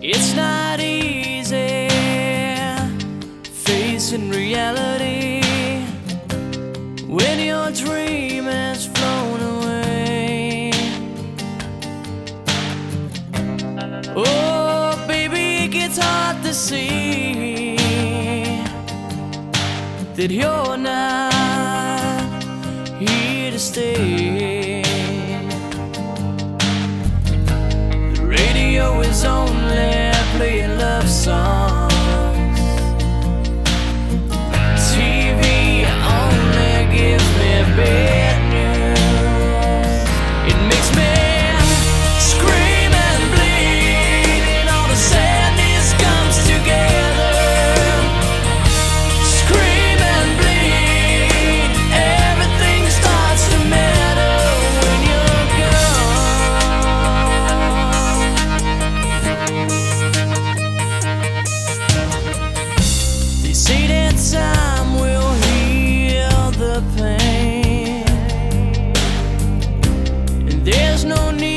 It's not easy facing reality when your dream has flown away. Oh, baby, it gets hard to see that you're not here to stay. The radio is only playing love songs. TV only gives me bad news. It makes me scream and bleed, and all the sadness comes together. Scream and bleed, everything starts to matter when you're gone. They say that time will heal the pain, and there's no need